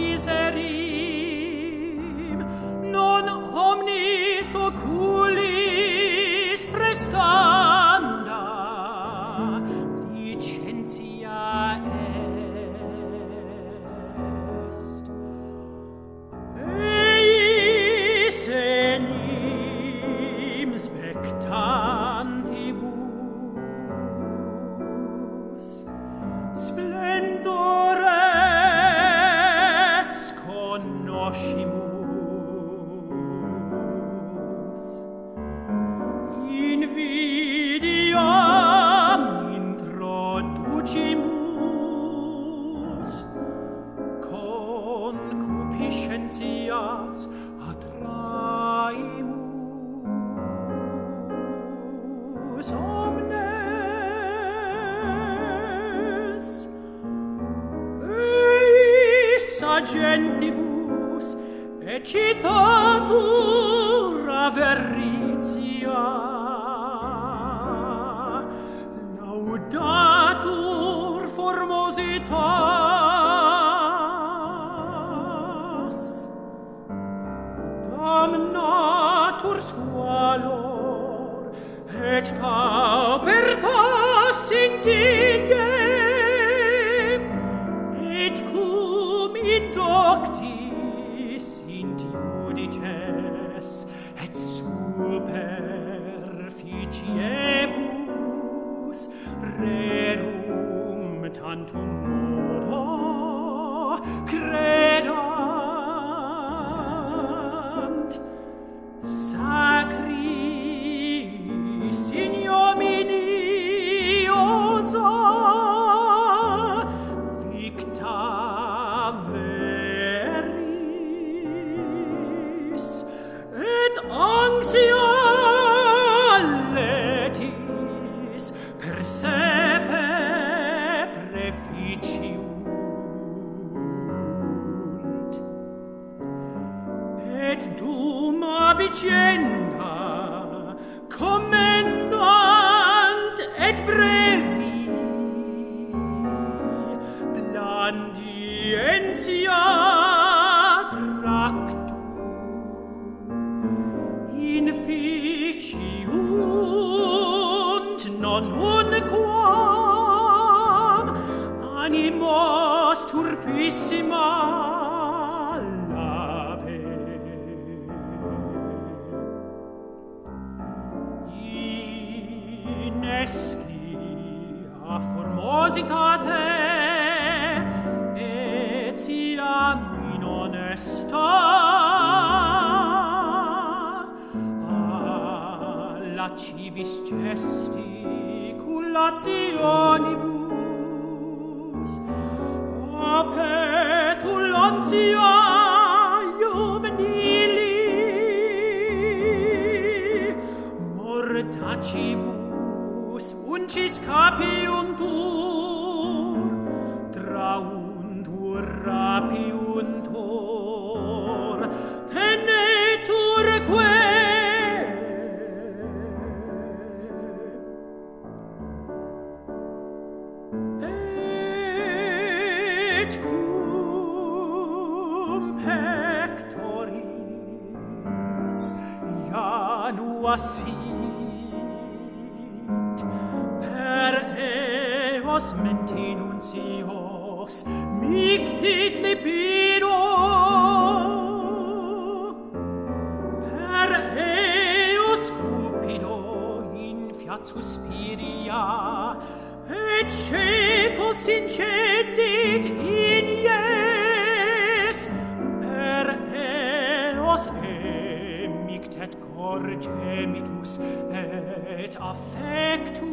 miserim, non omnis oculis prestanda licentia est. Eis enim spectantibus splendores conoscimus, invidiam introducimus, concupiscentias attraimus omnes, eis agentibus excitatur averritia, laudatur formositas, damnatur squalor et paupertas indigne, et cum indoctis judices et superficiebus rerum tantum modo credant, sacris ignominiosa victa veris et anxia letis percepe preficiunt, et duma bicenda commendant et brevi blandientia tractum inficiunt non unquam animos turpissima labe. Inescia formositate etiam in honesta lascivis gesticulationibus a petulantia juvenili mortacibus uncis capium dur trauntur rapiuntur tenetur et cum pectoris janua sit per eos mentinuncios mictit libido, per eos cupido infiat suspiria, et cepos incendit inies, per eos emictet cor gemitus et affectus